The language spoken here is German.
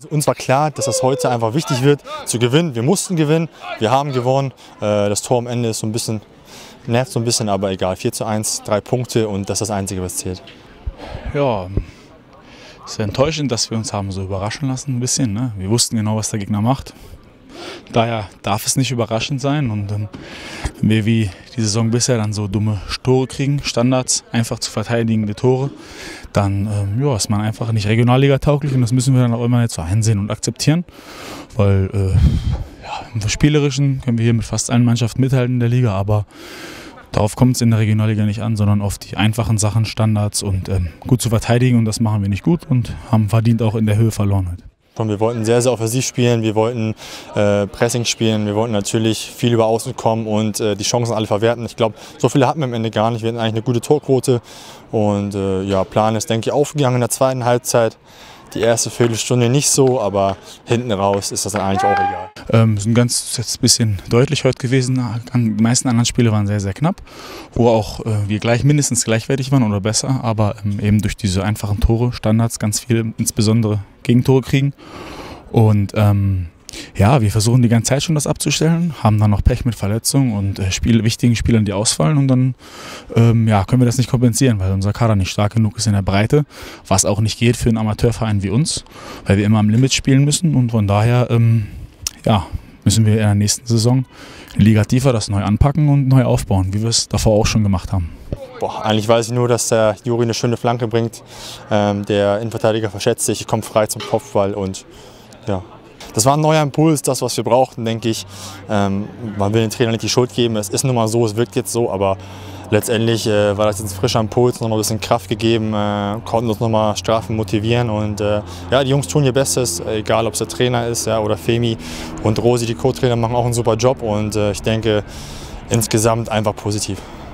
Uns war klar, dass das heute einfach wichtig wird, zu gewinnen. Wir mussten gewinnen, wir haben gewonnen. Das Tor am Ende ist so ein bisschen, nervt so ein bisschen, aber egal. 4:1, 3 Punkte und das ist das Einzige, was zählt. Ja, es ist enttäuschend, dass wir uns haben so überraschen lassen ein bisschen. Ne? Wir wussten genau, was der Gegner macht. Daher darf es nicht überraschend sein. Und wenn wir wie die Saison bisher dann so dumme Tore kriegen, Standards, einfach zu verteidigende Tore, dann ist man einfach nicht Regionalliga-tauglich und das müssen wir dann auch immer jetzt so einsehen und akzeptieren. Weil im Spielerischen können wir hier mit fast allen Mannschaften mithalten in der Liga, aber darauf kommt es in der Regionalliga nicht an, sondern auf die einfachen Sachen, Standards und gut zu verteidigen, und das machen wir nicht gut und haben verdient auch in der Höhe verloren heute. Wir wollten sehr, sehr offensiv spielen, wir wollten Pressing spielen, wir wollten natürlich viel über Außen kommen und die Chancen alle verwerten. Ich glaube, so viele hatten wir am Ende gar nicht. Wir hatten eigentlich eine gute Torquote und Plan ist, denke ich, aufgegangen in der zweiten Halbzeit. Die erste Viertelstunde nicht so, aber hinten raus ist das dann eigentlich auch egal. Sind jetzt ein bisschen deutlich heute gewesen. Die meisten anderen Spiele waren sehr, sehr knapp, wo auch wir mindestens gleichwertig waren oder besser, aber eben durch diese einfachen Tore, Standards, ganz viele, insbesondere Gegentore kriegen. Und wir versuchen die ganze Zeit schon das abzustellen, haben dann noch Pech mit Verletzungen und wichtigen Spielern, die ausfallen, und dann können wir das nicht kompensieren, weil unser Kader nicht stark genug ist in der Breite, was auch nicht geht für einen Amateurverein wie uns, weil wir immer am Limit spielen müssen, und von daher müssen wir in der nächsten Saison in Liga tiefer das neu anpacken und neu aufbauen, wie wir es davor auch schon gemacht haben. Eigentlich weiß ich nur, dass der Juri eine schöne Flanke bringt, der Innenverteidiger verschätzt sich, kommt frei zum Kopfball und ja. Das war ein neuer Impuls, das, was wir brauchten, denke ich. Man will den Trainer nicht die Schuld geben, es ist nun mal so, es wirkt jetzt so, aber letztendlich war das jetzt ein frischer Impuls, noch mal ein bisschen Kraft gegeben, konnten uns noch mal strafen, motivieren und die Jungs tun ihr Bestes, egal ob es der Trainer ist oder Femi und Rosi, die Co-Trainer, machen auch einen super Job und ich denke insgesamt einfach positiv.